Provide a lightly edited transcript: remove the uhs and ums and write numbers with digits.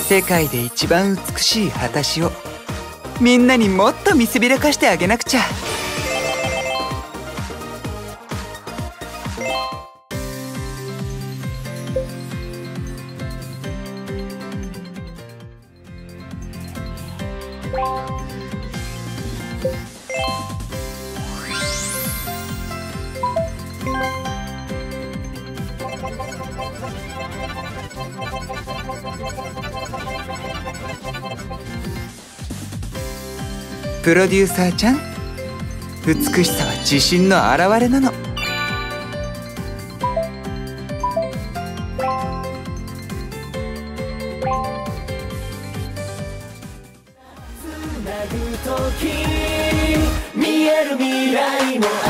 世界で一番美しい私をみんなにもっと見せびらかしてあげなくちゃ。プロデューサーちゃん、美しさは自信の表れなの。 つなぐ時見える未来も